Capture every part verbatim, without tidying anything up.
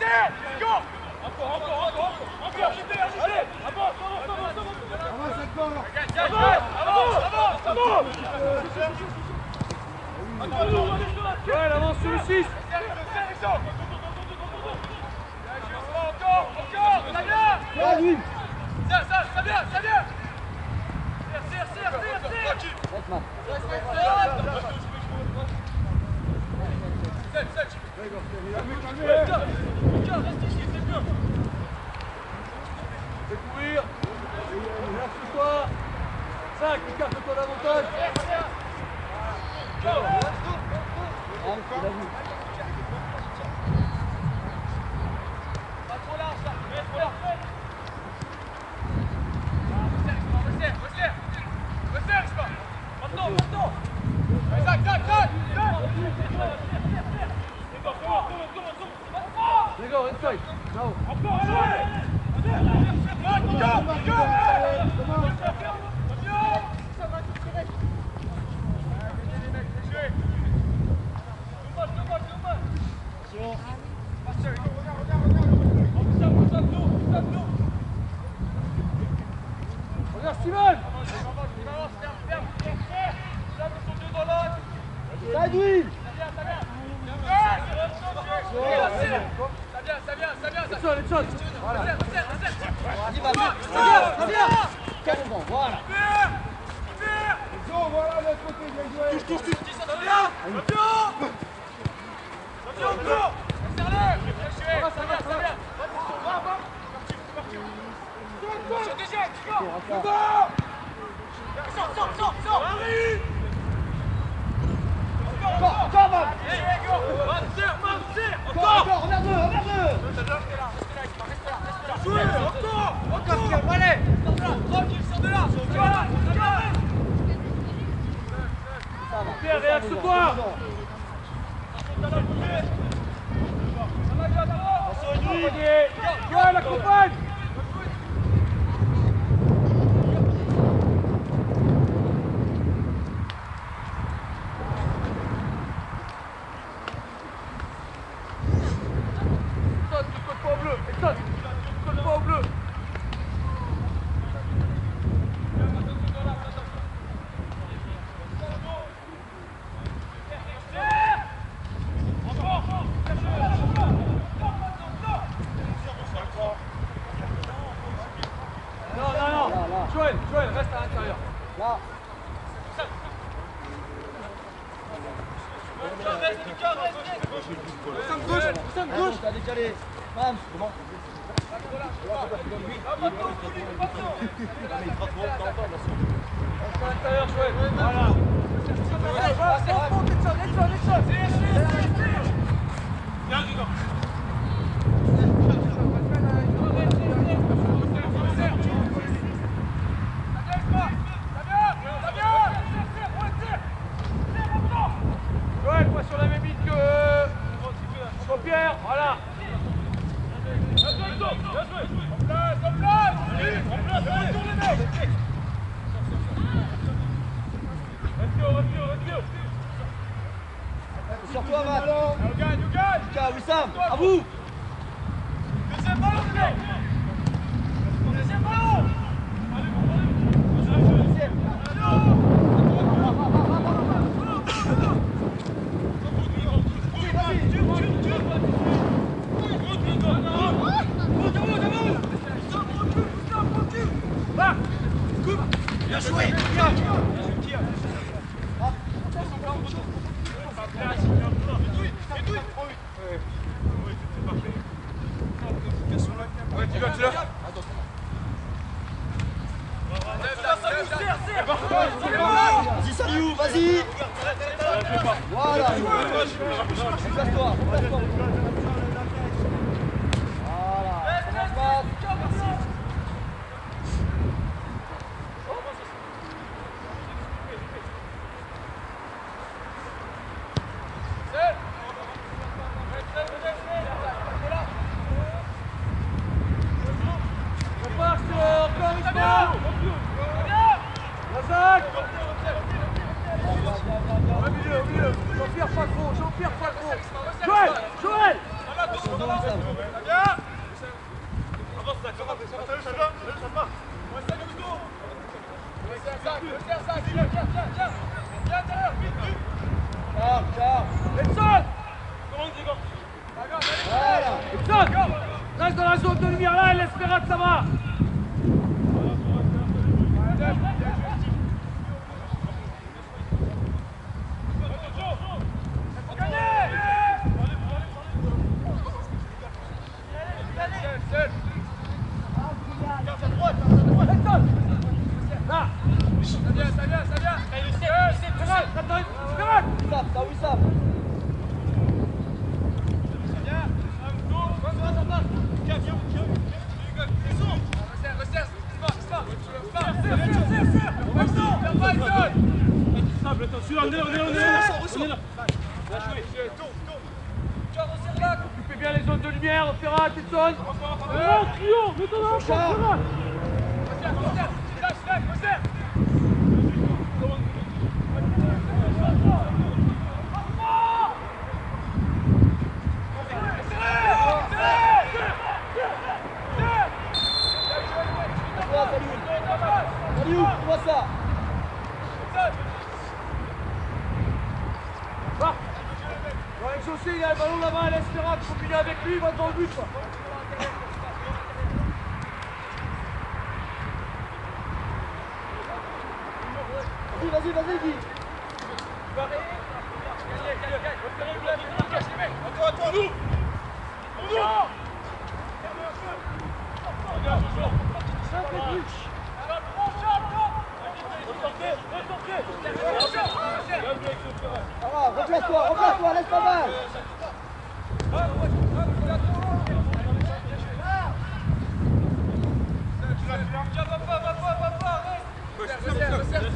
Encore, encore, encore, encore, agitez, agitez. Avance, avance, avance, avance. Avance, avance, avance. Ouais, avance sur le six. Encore, encore, ça vient. Ça, ça, ça vient, ça vient. Serre, serre, serre, serre, Fais courir. Lâche-toi. cinq, écarte-toi davantage. Pas trop large, ça. Resserre, resserre. Resserre, je pas. Maintenant, maintenant. Zac, Zac, Zac. Gregor, inside. Now. Encore, allez. Encore, encore. Regarde Steven. Side wheel. Ça vient, ça vient, ça vient, ça vient. Les shots, voilà. Resserre, resserre, resserre. Vas-y, vas-y. Ça vient, ça vient. Voilà. Voilà l'autre côté, bien joué. Touche, touche, touche. Ça vient. Champion. Champion, encore. Resserre-le. Ça va, ça vient, ça vient. Va, va. Sur des jets, encore. Sors, sors, sors, sors. Marie. Encore, encore, va. Allez, go. Marcel, Marcel. Encore. Encore, regarde-le, regarde-le. Reste là, reste là, reste là. Jouez, encore, encore. Allez. Tranquille, sors de là. Pierre, réaxe-toi. Ouais, la compagne. Étonne, tu codes pas au bleu. Étonne, tu codes pas au bleu. Non, non, non. Joël, Joël, reste à l'intérieur. Là. Cinq gauche, cinq gauche. T'as décalé. Bam. Comment? Reste à l'intérieur, Joël. Voilà. Viens, Grégoire. Joël, pas sur la même ligne que Jean-Pierre, voilà. Sur toi, Mat. On gagne, on gagne. Ciao, Wissam. À vous. Deuxième ballon, Pierre. Deuxième ballon. Bien joué. Tu l'as, tu l'as. Vas-y, Saliou, vas-y. Voilà. Place-toi. Place-toi. Voilà. Commence pas. Repars sur encore une fois. Lazak. Au milieu, au milieu. Jean-Pierre Falcon, Jean-Pierre Falcon. Joël, Joël. Sam. Ça vient. Avance ça, ça va, ça va, ça va, ça va. Ouais, ça nous go. Ouais, c'est un sac, c'est un sac, viens, viens, viens, viens. Viens à l'intérieur, vite, vite. Ciao, ciao. Edson. Comment Diego? Voilà. Edson, reste dans la zone de lumière là et laisse Ferrat, ça va. Ça vient, ça vient, ça vient. Wissam, ça Wissam. Attention, on est là, on est là, on est là. On est là. Occupez bien les zones de lumière, Ferrat, Edson. Oh, Trio, mets-toi dans le champ, Ferrat. Salut, vois ça. Va. Avec José, il a le ballon là-bas, laisse Ferrat combiner avec lui, il va devant le but. Quoi. Vas-y, vas-y, vas-y, Guy. Attends, attends, nous. Nous. Ça va, replace-toi, replace-toi, laisse pas mal. Tiens, va pas, va pas, va pas, reste. Resserre, resserre.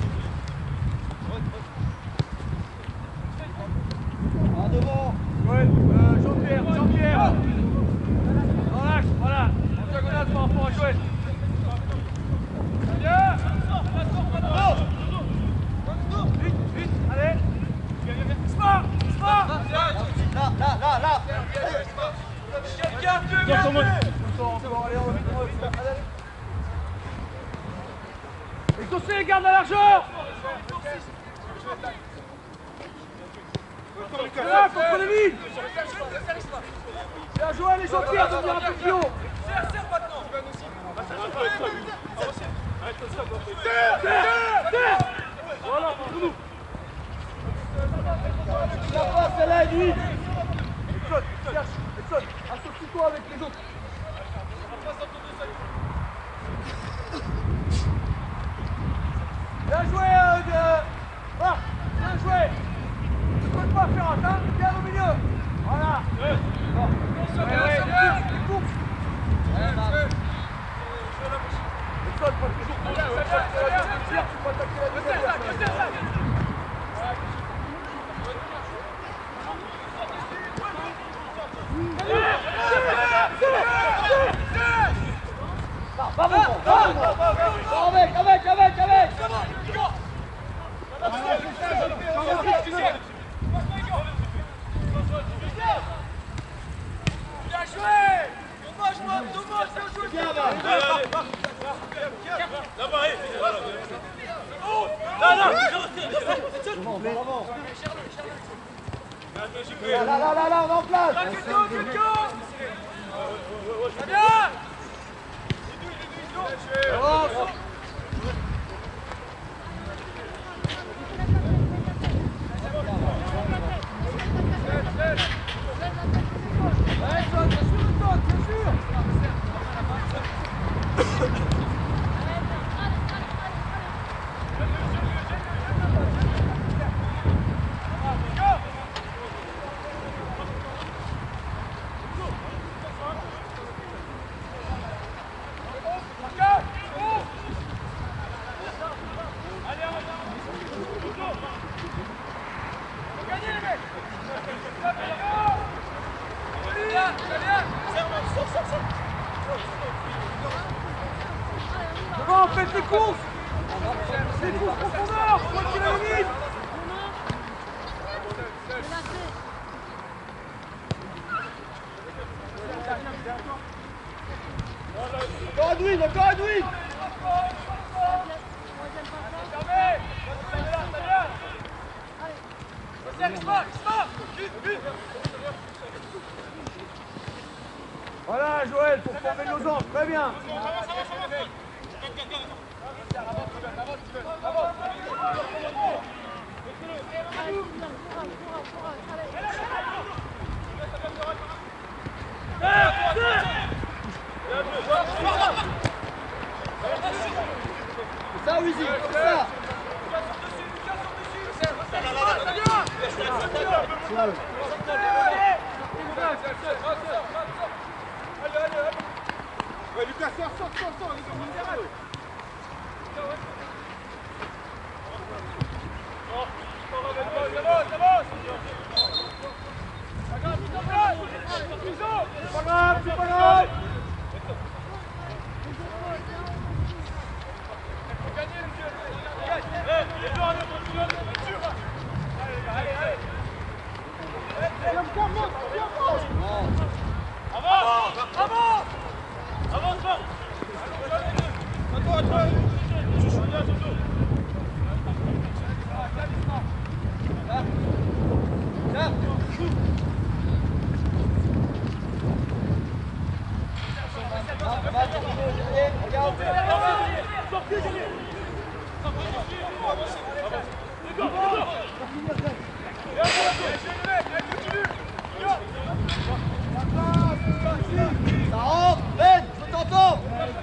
En devant. Ouais, euh, Jean-Pierre, Jean-Pierre. Relax, voilà. En diagonale par rapport à Joël. Viens. Vite, vite, allez. Smart, smart. Là, là, là, là. Quelqu'un peut garder. Encore, allez, on va vite. Allez. Et José, garde la largeur. Là, contre les lignes. Bien joué les Jean-Pierre de venir un peu plus haut. Serre, serre maintenant. Terre, terre. Voilà, pour nous. La passe, elle est, lui. Edson, cherche, Edson, associe-toi avec les autres. Bien joué, euh, de... Marc, bien joué. Ne compte pas Ferrat, hein, bien au milieu. Voilà. Bon. Ça vient, Ouais, ça ouais, vient. les courses, les courses. Edson, pas toujours pour Ça vient, ça vient. tu peux attaquer la deuxième. Resserre, sac, resserre, sac. Va, va, va, va, va, va, avec, avec, avec, avec. Bien joué. Dommage, moi, dommage, bien joué. Viens, va. Là-bas, hé. Là, là. Devant, devant. Là, là, là, là, là, on est en place. Quelqu'un, quelqu'un. Ça vient. Devant, faites les courses. Les courses profondeur, moi qui la limite. Edwin, encore Edwin. Voilà Joël, pour former nos angles, très bien. C'est ça, Wizy, c'est ça. Ouais, Lucas, sors, sors, sors, sors, C'est pas grave, c'est pas grave. Ça rentre, Ben, je t'entends.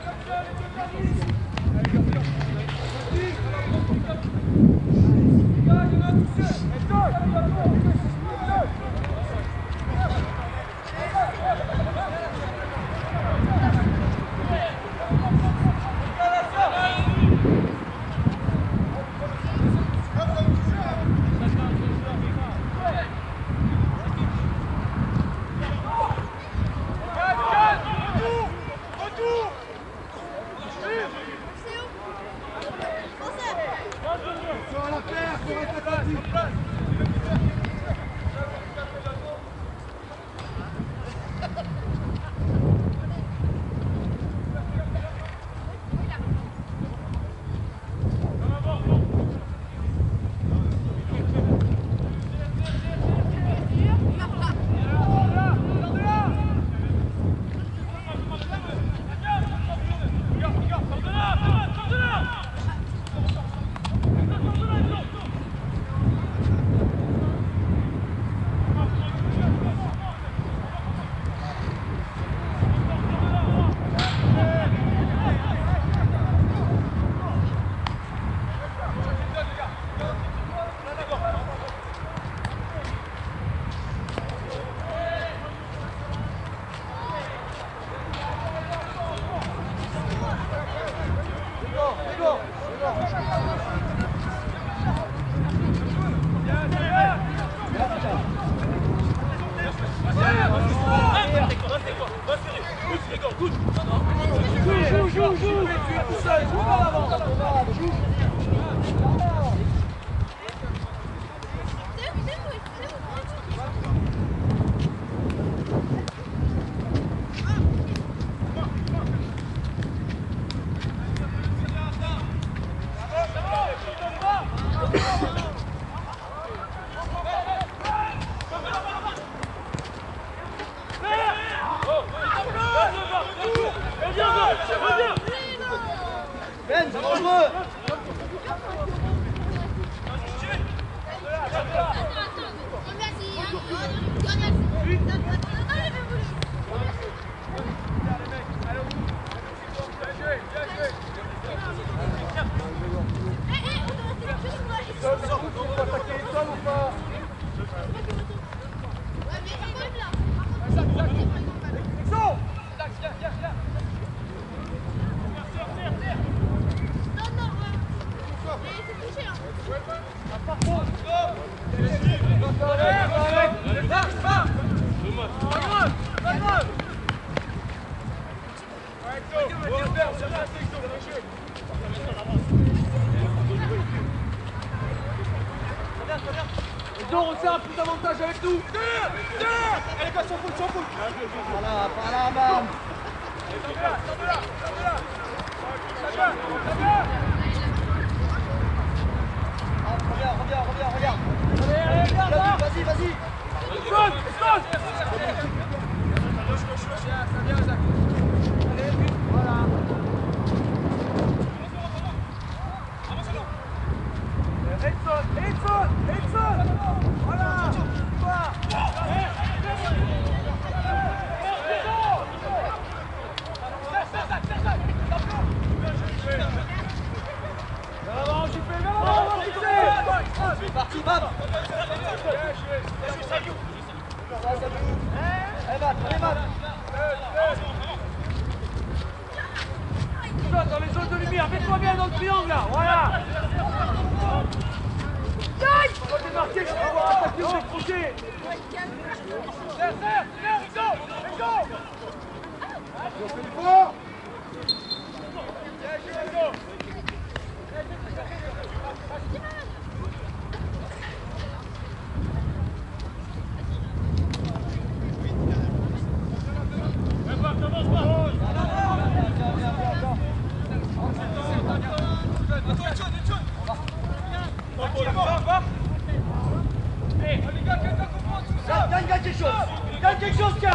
Joue, joue, joue. Tu es tout seul, joue en avant. Joue. Ben, c'est dangereux. Donc on sert un plus d'avantage avec nous. Allez, passe, s'en fout, s'en fout. Voilà, par là, bam. Allez, sors de là, sors de là, sors de là. Gagne quelque chose. Gagne quelque chose, Cam.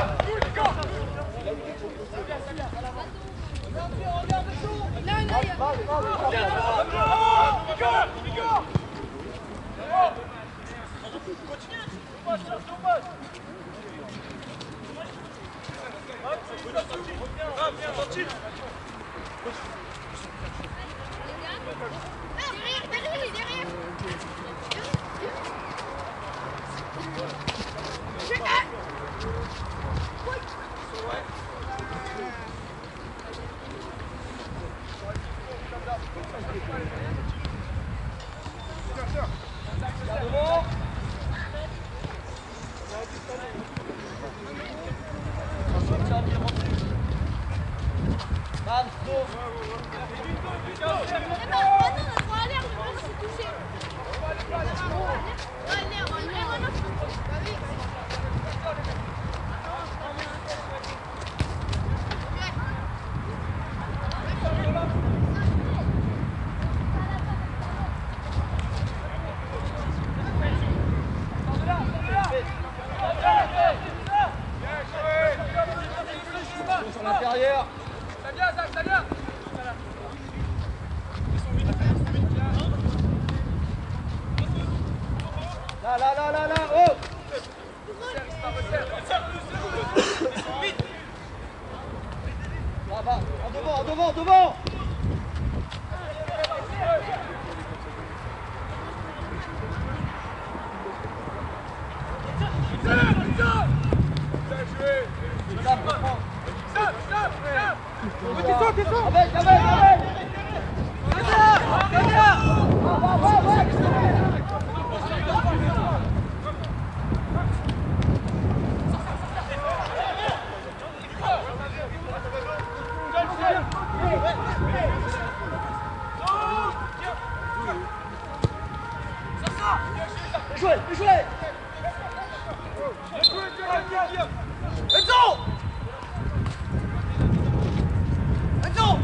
L'intérieur. Ça vient, ça, ça vient. Là, là, là, là, là, oh. Là, bas, en devant, en devant, en devant. Avec, avec, avec. Jouez, jouez. Enzo! Enzo!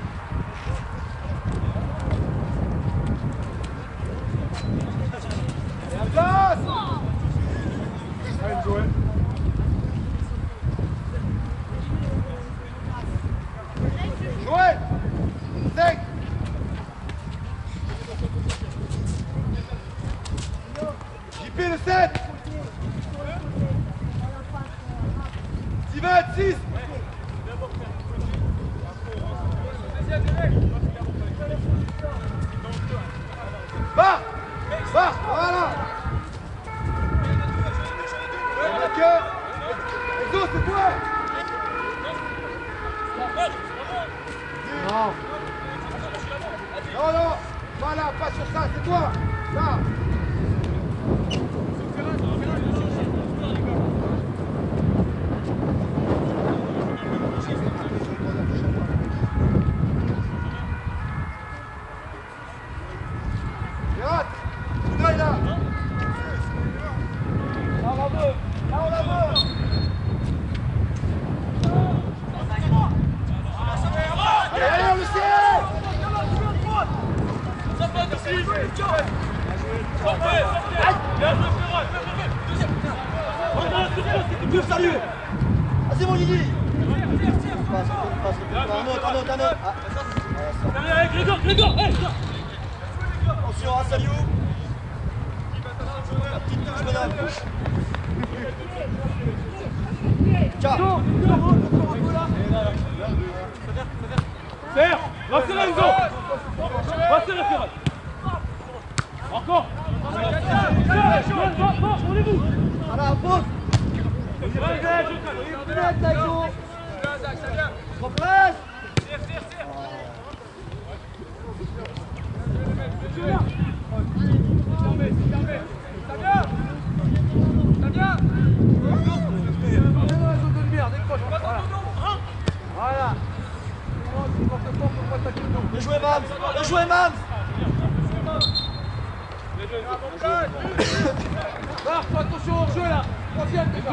Jouez. Sec. J P le sept. Steven six. Va. Va. Voilà. Enzo, c'est toi. Non. Non, non. Voilà, pas sur ça, c'est toi. Là. Pirate, tu là. Là, on la veut. Là, on la veut. Allez, allez, le ciel. Ah, c'est bon, Lily. Passe, passe, passe. Un autre, un autre, un autre. Ah. Grégor, Grégor, hey. Attention, à Saliou. La petite touche, madame. Ciao. Serre, va serrer Enzo. Va serrer, Ferrat. Encore. Rendez-vous. Voilà, pause. Replace. Mams. Bien joué, Mams. Marc, fais attention au jeu là. Troisième déjà.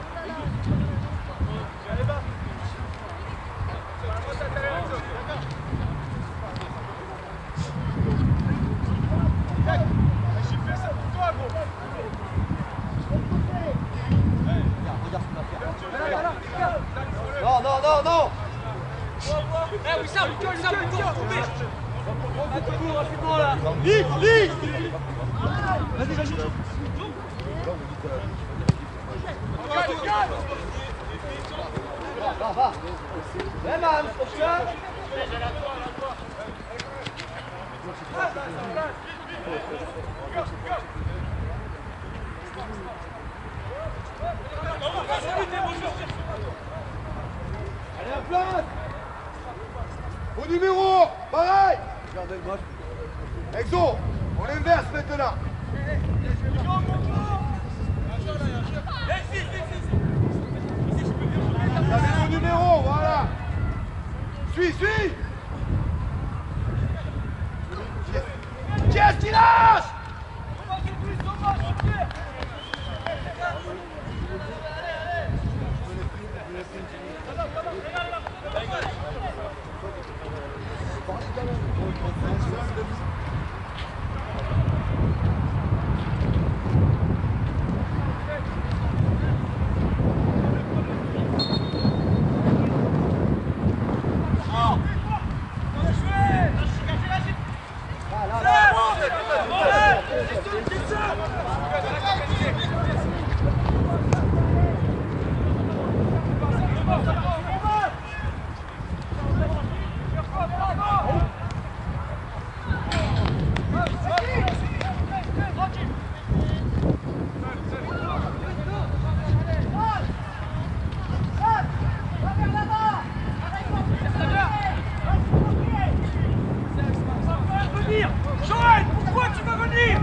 Non, non, non, non. Eh, Wissam, Wissam, plutôt, tombez. On fait tout rapidement là. Vite, vite. Vas-y, vas-y. Va, va. Viens, Mams, prochain. Allez, en place. Au numéro, pareil. Exo, on inverse maintenant. Allez, au numéro, voilà. Suis, suis. Qu'est-ce qu'il lâche? Joël, pourquoi tu vas venir?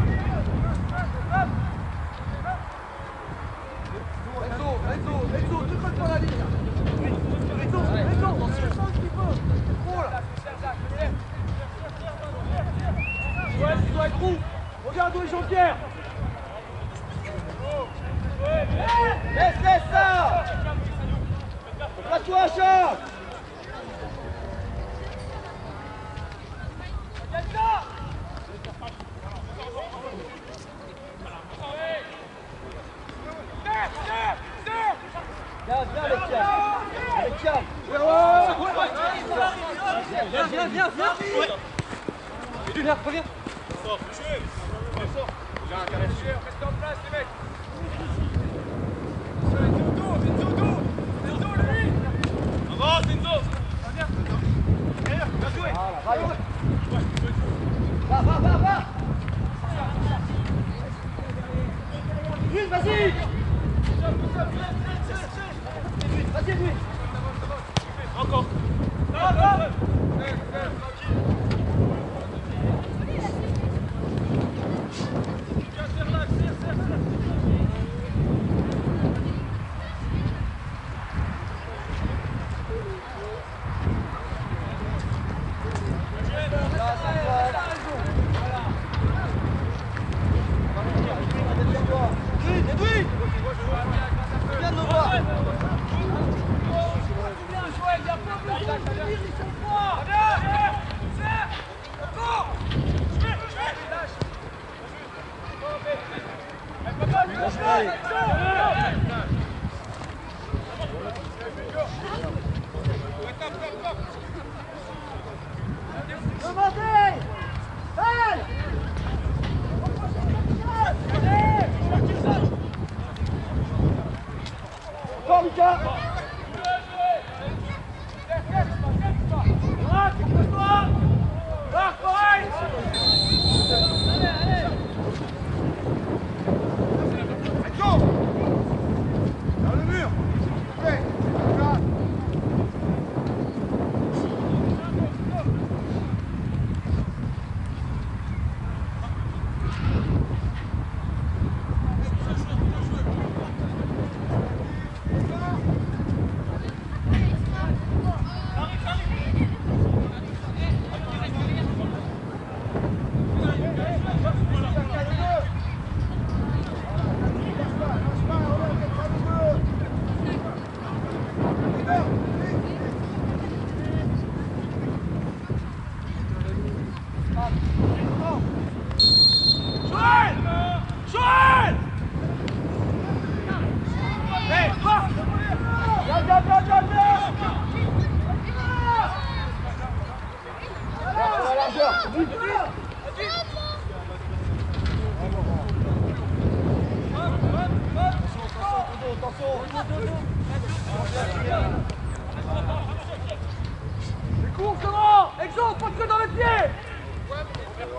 Enzo, Enzo, Enzo, ne colle pas la ligne. Enzo, Enzo, descends un petit peu. C'est trop là. Joël, tu dois être roux. Regarde où est Jean-Pierre. Laisse, laisse ça. Place-toi, Charles. Viens, viens, les tiens. Les tiens. Viens, viens, viens, viens. Viens, reviens. Reste en place, les mecs. Avance, Enzo. Bien joué. Va, va, va, va. Vite, vas-y. Vas-y, lui. Encore.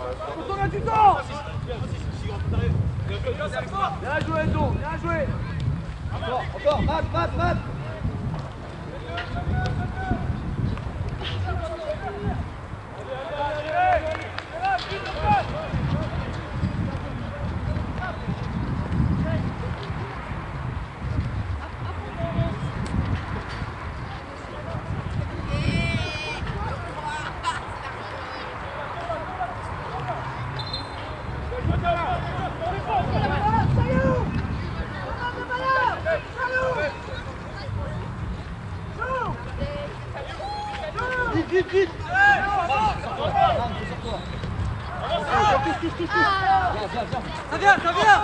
Quand on a du temps. Bien joué, Enzo, bien joué. Encore, encore, Matt, Matt, Matt. Vite, vite, vite. Ça vient, ça vient.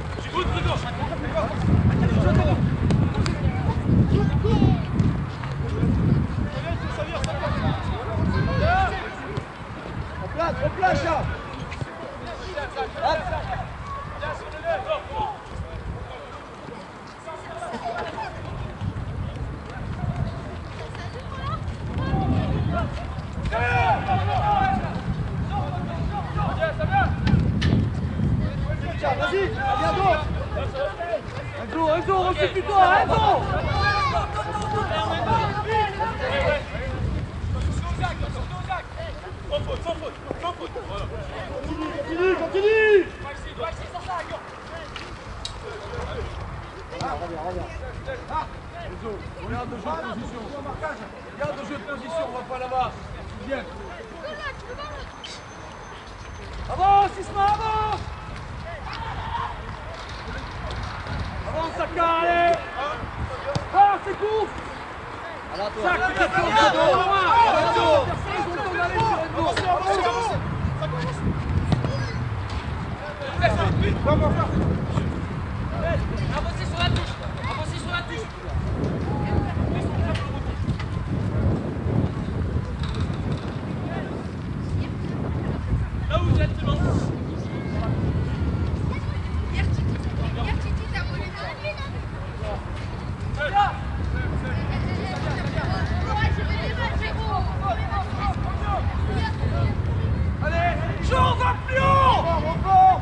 En place, en place, là. Vas-y, viens donc. Enzo, Enzo, recule-toi, Enzo. Sans faute, sans faute, sans faute. Voilà. Continue, continue. Reviens, reviens. Enzo, regarde le jeu de position. Regarde le jeu de position, on va pas là-bas. Viens. Avance, Isma, avance. Avance, Saka, allez. Ah, c'est court. Alors, toi. Saka, qui est sur le dos. Enzo, personne n'a le temps d'aller sur Enzo. Avancez sur la touche. Avancez sur la touche. Là où vous êtes, c'est bon. Allez, joue, va plus haut. Encore.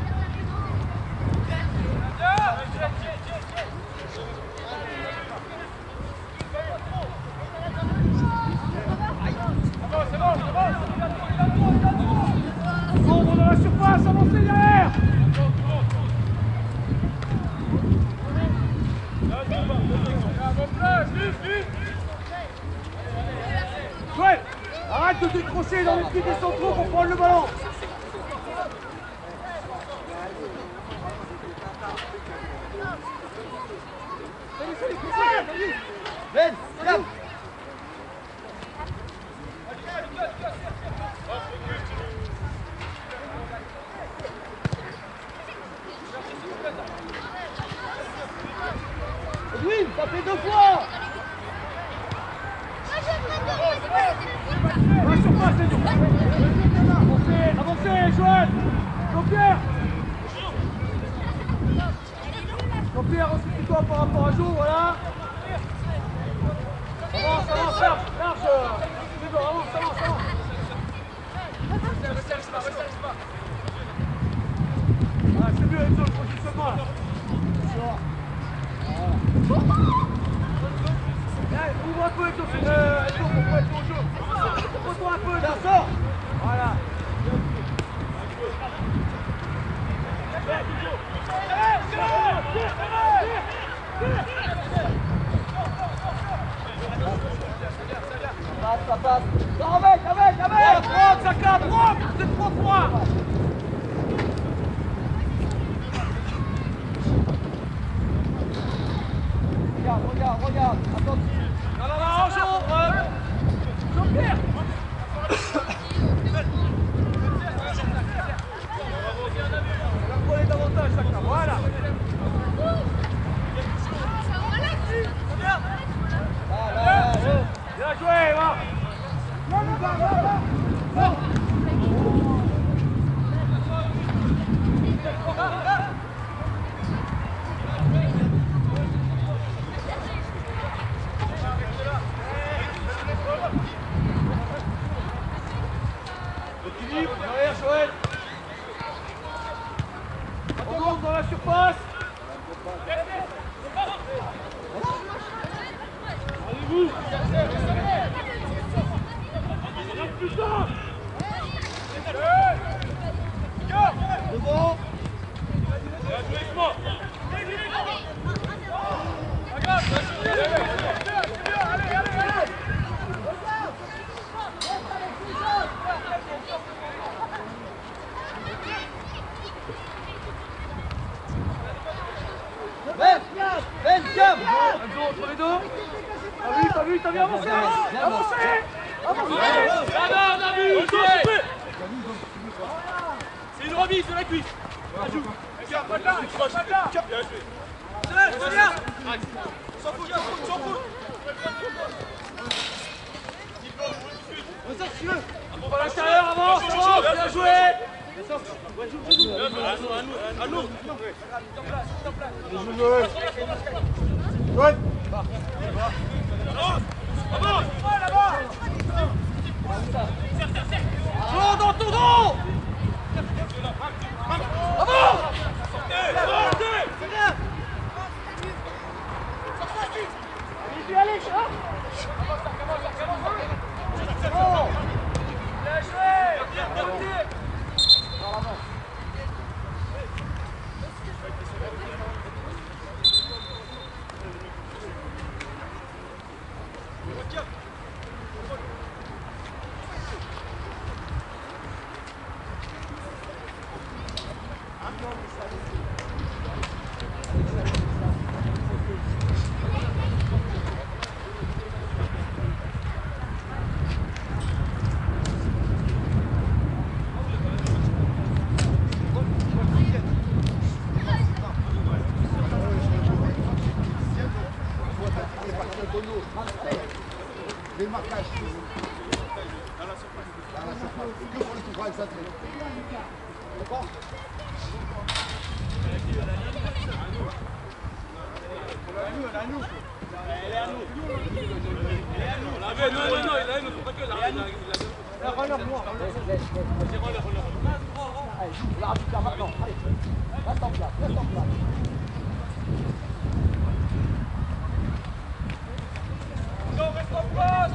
Sombre dans la surface, avancez derrière. Joël, arrête de décrocher dans les pieds des centraux pour prendre le ballon. Ben, viens. Edwin, ça fait deux fois. Dans la surface, les deux. Avancez, avancez, Joël. Jean-Pierre. Jean-Pierre, ensuite-toi par rapport à Jo, voilà. Avance, avance, large, large. C'est bon, avance, avance, avance. Ah, c'est mieux, Enzo, le positionnement là. Eh, ouvre un peu, Enzo, euh, Enzo, pour pas être au jeu. Ouvre-toi un peu, Enzo. Sors. Voilà. Passe, ça passe. Sors avec, avec, avec. Propre, Saka, propre. C'est trois points. Regarde, regarde, regarde. Attention. Non, non, non, Jo, euh, Jean-Pierre. Prenez davantage, Saka, voilà. Là, là, là, là. Bien joué, va. Non, non, va, va, va. Non. Équilibre, derrière, Joël. surface. Allez-vous. Putain. Devant. Ben, Ben, tiens. Entre les deux. T'as vu, t'as vu, t'as vu avancer. Avancer. Avancer. Là-bas, on a vu. C'est une remise de la cuisse. Ajoute. Regarde, pas de là. Pas de là. Bien joué. C'est bien. S'en fout, s'en fout. Ressort si tu veux. À l'intérieur, avance, avance. Bien joué. À nous. Ouais. Avance. Là-bas. Tourne dans ton dos. Avance. C'est bien. Allez, sors. Bien joué. Les marquages. Dans la surface. Dans la surface. Que pour les coups francs excentrés. D'accord? Elle est à nous. Elle est à nous. Elle est à nous. Non, non, non, il a une, faut pas que là. Relève-moi. L'arbitre là maintenant. Allez. Reste en place. Reste en place. Non, reste en place.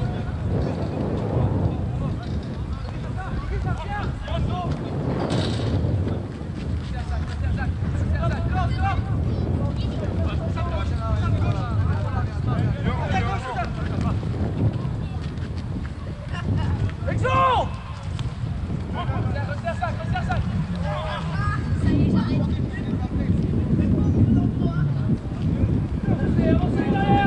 Exemple. Resserre ça, resserre ça. Avancez derrière,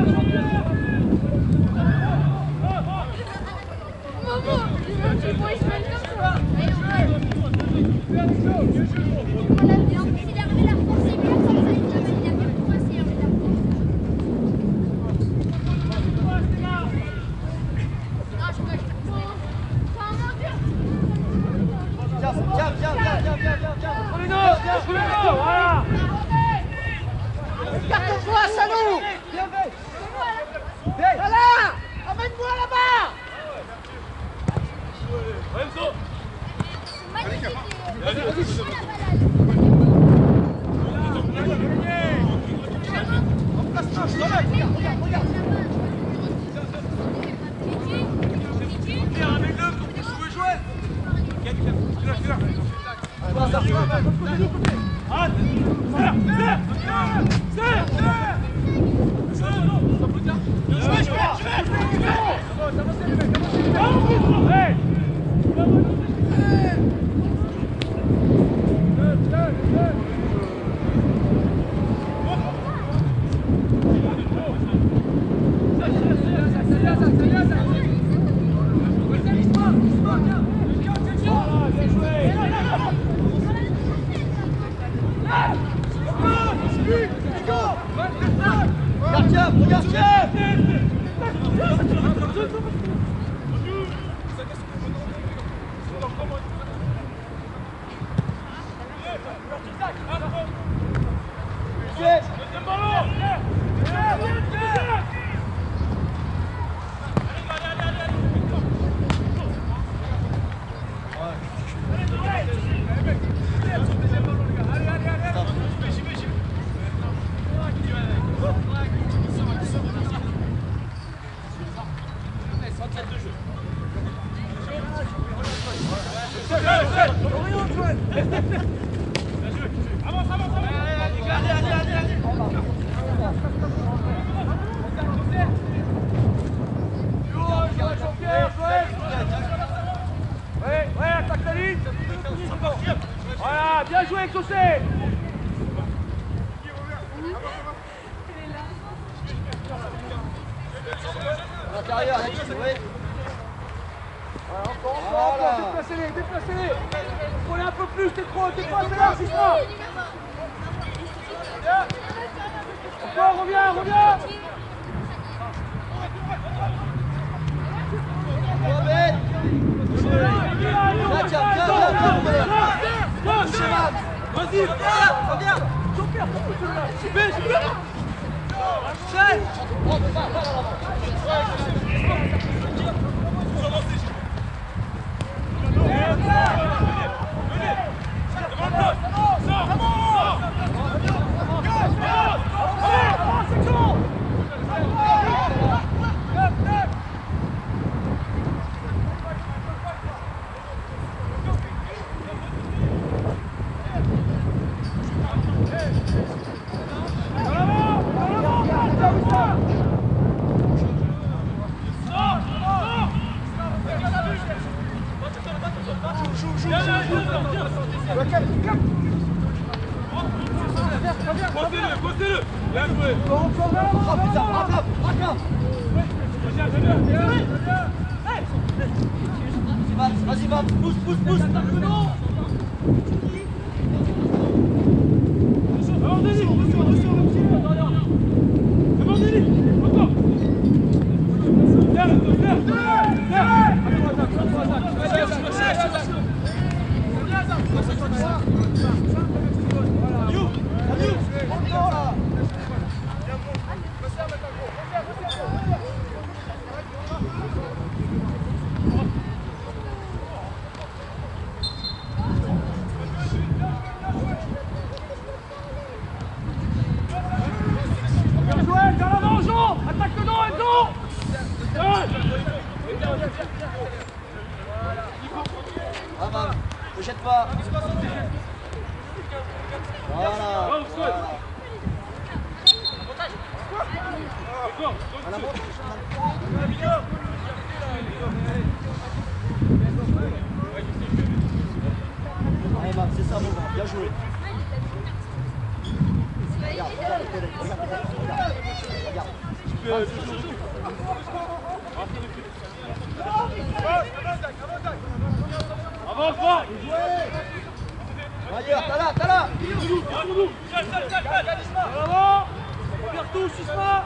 Viens, viens, viens, viens, viens, viens, viens. Entre les deux, entre les deux, voilà. Garde-toi, Salou. Viens, viens. Voilà. Amène-moi là-bas. Renzo. Regarde, regarde. Viens avec le pour que je joue jouer. Ah, serre, serre, serre, serre. Je vais, je vais, je vais. Avancez les mecs, avancez. Hey. Regarde, regarde, Oriente, Joël. Avance, avance, avance. Allez, allez, allez, allez, allez. Jean-Pierre, Joël. Ouais, ouais, attaque la ligne. Voilà, bien joué, Exaucé. À l'intérieur, Alexis, oui. Voilà, encore, encore, encore, déplacez-les, déplacez-les. Prenez un peu plus, t'es trop, t'es pas assez large, Isma. Encore, reviens, reviens. Tiens, tiens, tiens, tiens. Vas-y, viens, viens. Jean-Pierre, pourquoi tu l'as? Super, super. Chef. Postez-le, postez-le. Bien joué. Vas-y, va, pousse, pousse, pousse. Ne jette pas. Voilà. Voilà. Allez, Max, c'est ça, mon grand. Bien joué. Regarde, regarde, regarde, regarde, regarde. Regarde. Avance, va. Ailleurs, t'as là, t'as là. En avant. Regarde tous, Isma.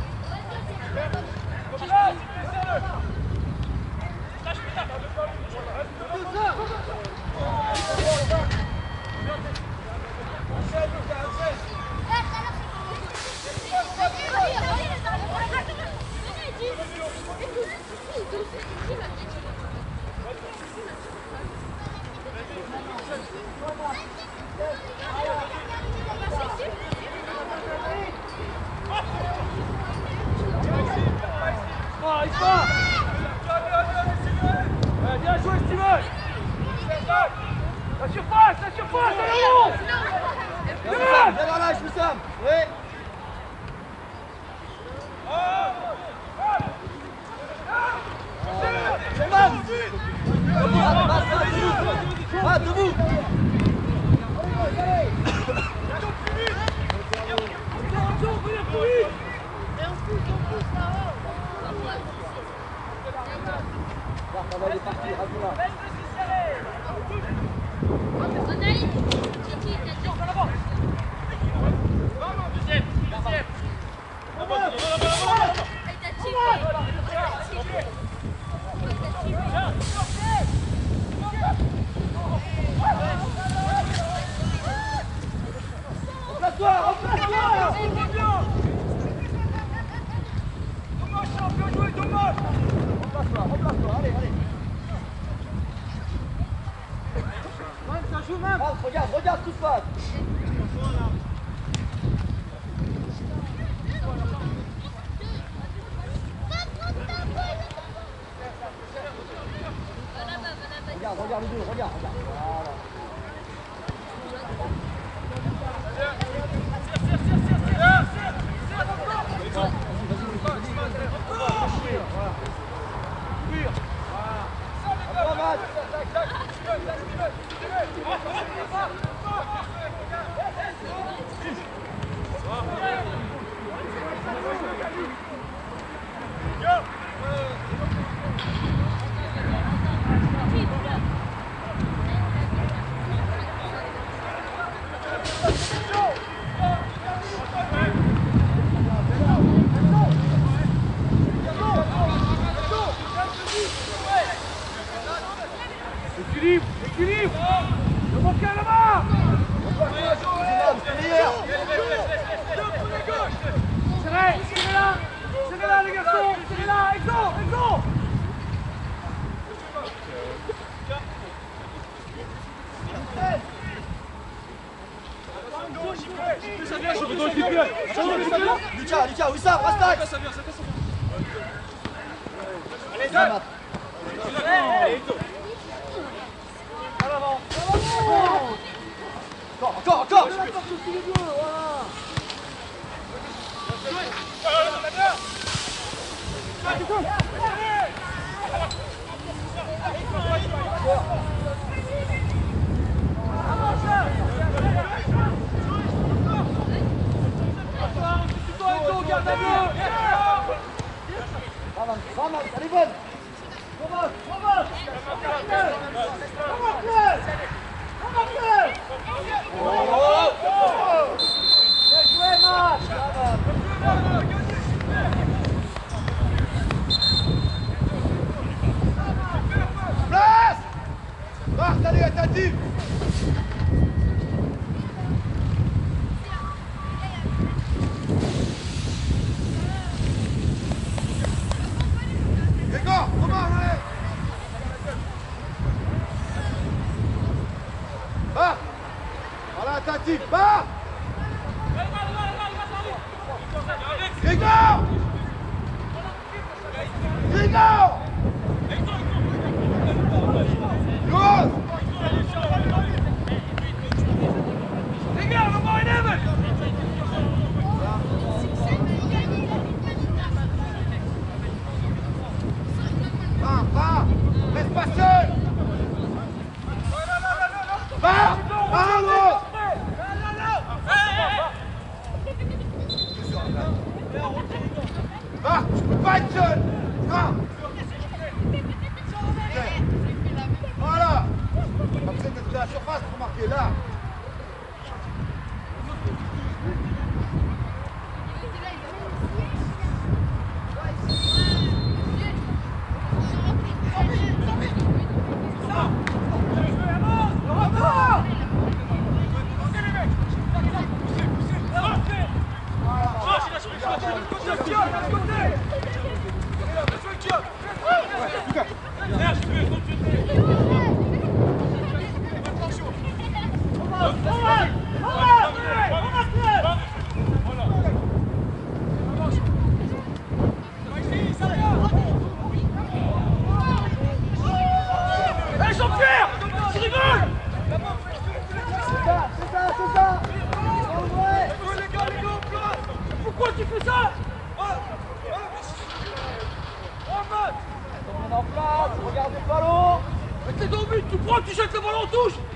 Bien joué, Steven. La surface, la surface, allez, on. Viens dans l'âge, Wissam. Oui. C'est Max. Va, debout. On va aller partir, rajoute-la. Deuxième, deuxième. Remplace-toi, remplace-toi. Dommage, champion, joué, dommage. Remplace-toi, remplace-toi, allez, allez. Ça joue même. Regarde, regarde tout se passe. Regarde, regarde les deux, regarde, regarde. Voilà. Équilibre, équilibre. Le manquer à la main. Serrez, serrez-la. Serrez-la les garçons, serrez-la. Exo, exo. Ça vient, je veux Lucas, Lucas, Lucas, Wissam, Rastak. Ça vient, ça vient, ça vient. Allez, ça. Encore, encore, encore. Vamos, allez, bonne. Vamos, vamos. Bien joué, Marc. Place! Marc, allez, attentif! Grégoire, comment, allez! Marc! Voilà, attentif, Marc! Grégoire! Grégoire! Yoann! Les gars, on va une aime. Va, va! Reste patient! Va! Va, l'autre! Va! Je peux pas être seul! Va! Voilà! Pas besoin d'être à la surface pour marquer là! Pourquoi tu fais ça? On est en place, regarde le ballon. Mais t'es dans le but, tu prends, tu jettes le ballon en touche.